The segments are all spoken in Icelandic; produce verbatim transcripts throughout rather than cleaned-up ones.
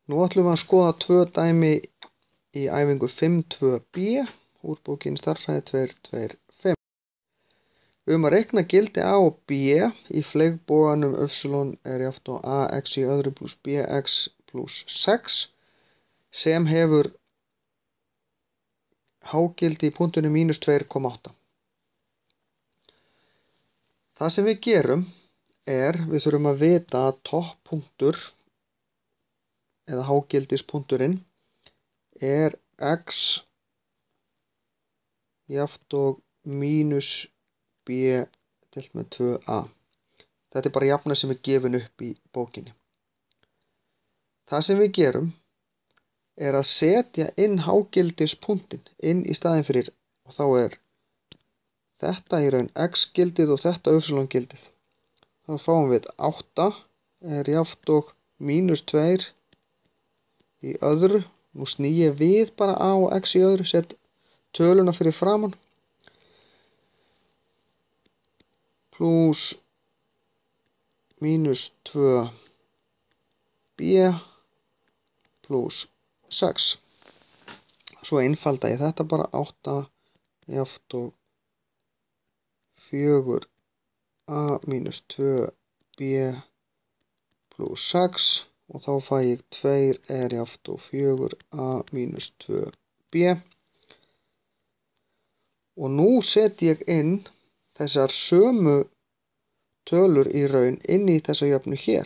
Nú ætlum við að skoða tvö dæmi í æfingu fimm tvö b úr bókinni Stærðfræði tveir tveir fimm. Við höfum að reikna gildi a og b í fleygboganum y er jafnt á ax í öðru pluss bx pluss sex sem hefur hágildi í punktunum mínus tvö komma átta. Það sem við gerum er, við þurfum að vita að topppunktur eða hágildispunkturinn er x jafnt og mínus b deilt með tvö a. Þetta er bara jafna sem er gefin upp í bókinni. Það sem við gerum er að setja inn hágildispunktin inn í staðinn fyrir, og þá er þetta í raun x-gildið og þetta y-gildið. Þá fáum við átta er jafnt og mínus tvö í öðru. Nú sný ég við bara a og x í öðru, set töluna fyrir framan. Pluss mínus tvö b pluss sex. Svo einfalda ég þetta bara, átta jafnt og fjögur a mínus tvö b pluss sex og þá fæ ég tvö er jafnt og fjögur a mínus tvö b. Og nú set ég inn þessar sömu tölur í raun inn í þessa jöfnu hér.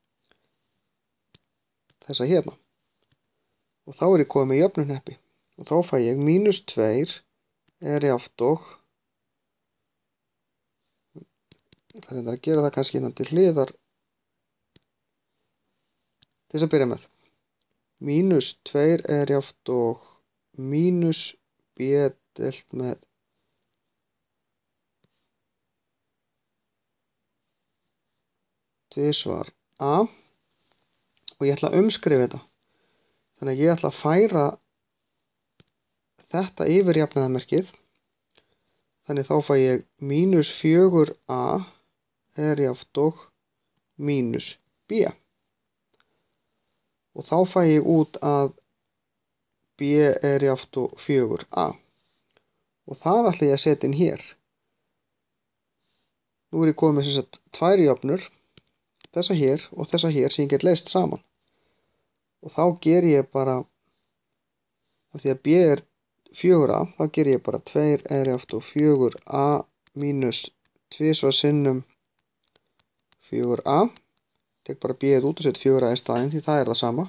Þessa hérna. Og þá er ég komið með jöfnuhneppi. Og þá fæ ég mínus tvö er jafnt og, ég ætla að gera það kannski innan til hliðar til þess að byrja með. Mínus tvö er jafnt og mínus b deilt með tvisvar a og ég ætla að umskrifa þetta. Þannig að ég ætla að færa þetta yfir jafnaðarmerkið. Þannig þá fæ ég mínus fjögur a er jafnt og mínus b. Og þá fæ ég út að b er jafnt og fjögur a. Og það ætla ég að setja inn hér. Nú er ég komið með þess að tvær jöfnur, þessa hér og þessa hér sem ég get leyst saman. Og þá ger ég bara, af því að b er fjögur a, þá ger ég bara tvö er jafnt og fjögur a mínus tvisvar sinnum fjögur a. Tek bara b-ið út og set fjögur a í staðinn því það er það sama.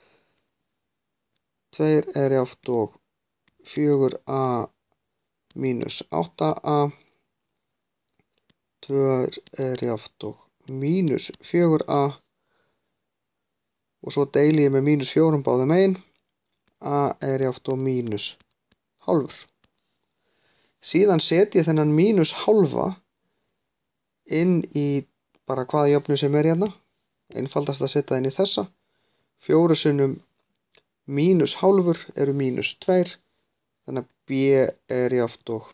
tvö er jafnt og fjögur a mínus átta a. tvö er jafnt og mínus fjögur a. Og svo deili ég með mínus fjórum báðum megin. A er jafnt og mínus hálfur. Síðan set ég þennan mínus hálfa inn í bara hvaða jöfnu sem er hérna. Einfaldast að setja inn í þessa. Fjóru sinnum mínus hálfur eru mínus tvö. Þannig að b er jafnt og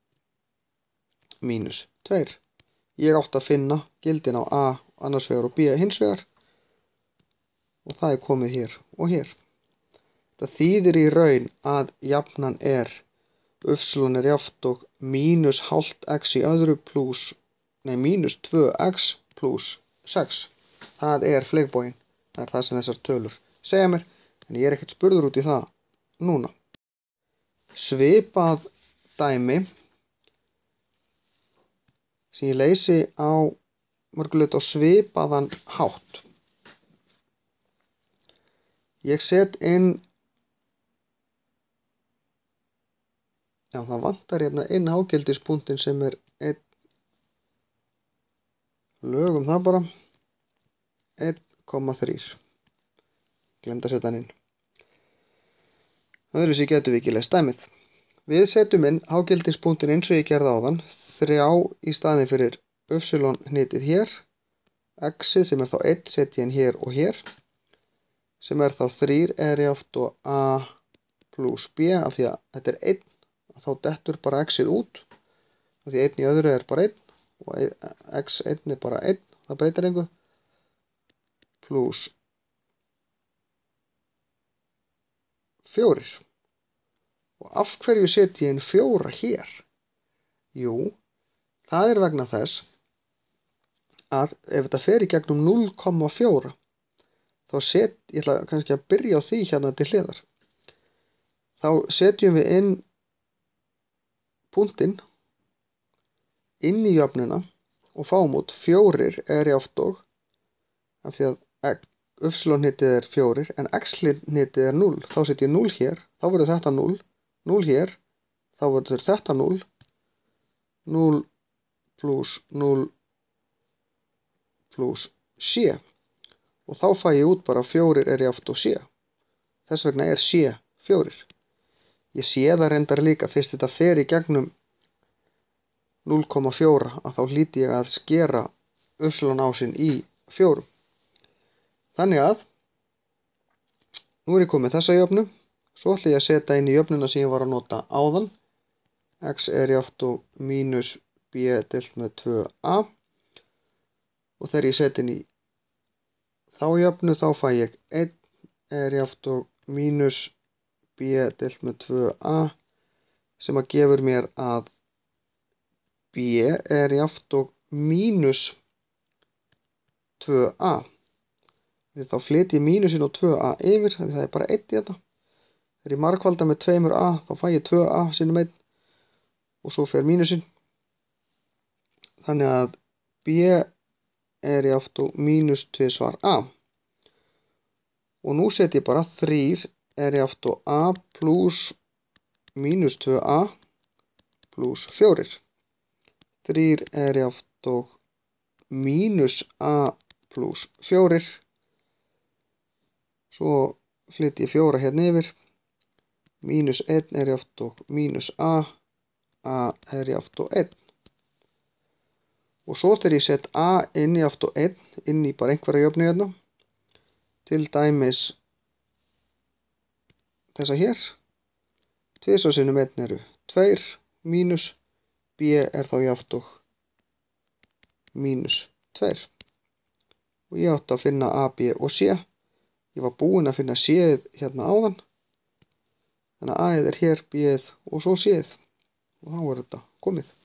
mínus tvö. Ég átti að finna gildin á a annars vegar og b hins vegar. Og það er komið hér og hér. Það þýðir í raun að jafnan er y er jafnt og mínus hálft x í öðru pluss, nei mínus tvö x pluss sex. Það er fleigboginn. Það er það sem þessar tölur segja mér, en ég er ekkert spurður út í það núna. Svipað dæmi sem ég leysi á mörguleyti á svipaðan hátt. Ég set inn, já það vantar hérna inn hágildispunktin sem er einn, lögum það bara, einn komma þrír. Glemd að setja hann inn. Öðruvísi getum við ekki leyst dæmið. Við setjum inn hágildispunktin eins og ég gerði áðan, þrjá í staðinn fyrir y-hnitið hér, x-ið sem er þá einn setja inn hér og hér, sem er þá þrjú er jafnt og a pluss b, af því að þetta er einn, þá dettur bara x-ið út, af því að einn í öðru er bara einn, og x einn er bara einn, það breytir engu, pluss fjórir. Og af hverju set ég inn fjóra hér? Jú, það er vegna þess að ef þetta fer í gegnum núll komma fjóra þá set, ég ætla kannski að byrja á því hérna til hliðar. Þá setjum við inn punktinn inn í jöfnuna og fáum út fjórir er jafnt og, af því að y-hnitið er fjórir en x-hnitið er núll. Þá set ég núll hér, þá verður þetta núll, núll hér, þá verður þetta núll, núll pluss núll pluss c. Og þá fæ ég út bara fjórir er jafnt og c. Þess vegna er c fjórir. Ég sé það reyndar líka fyrst þetta fer í gegnum núll komma fjóra að þá hlýti ég að skera y-ásinn í fjórum. Þannig að nú er ég komið þessa jöfnu, svo ætla ég að setja inn í jöfnuna sem ég var að nota áðan. X er jafnt og mínus b deilt með tvö a og þegar ég set inn í þá jöfnu þá fæ ég einn er jafnt og mínus b deilt með tvö a sem að gefur mér að b er jafnt og mínus tvö a. Því þá flyt ég mínusinn og tvö a yfir, því það er bara einn í þetta. Þegar ég margfalda með tveimur a þá fæ ég tvö a sinnum einn og svo fer mínusinn. Þannig að b er jafnt og mínus tvisvar a. Og nú set ég bara þrír er jafnt og a pluss mínus tvö a pluss fjórir. þrír er jafnt og mínus a pluss fjórir. Svo flyt ég fjóra hérna yfir. Mínus einn er jafnt og mínus a. A er jafnt og einn. Og svo þegar ég set a inn í jafnt og einn inn í bara einhverja jöfnu hérna. Til dæmis þessa hér. Tvisvar sinnum einn eru tveir mínus b er þá jafnt og mínus tveir. Og ég átti að finna a, b og c. Ég var búinn að finna c-ið hérna áðan. Þannig að a-ið er hér, b-ið og svo c-ið. Og þá er þetta komið.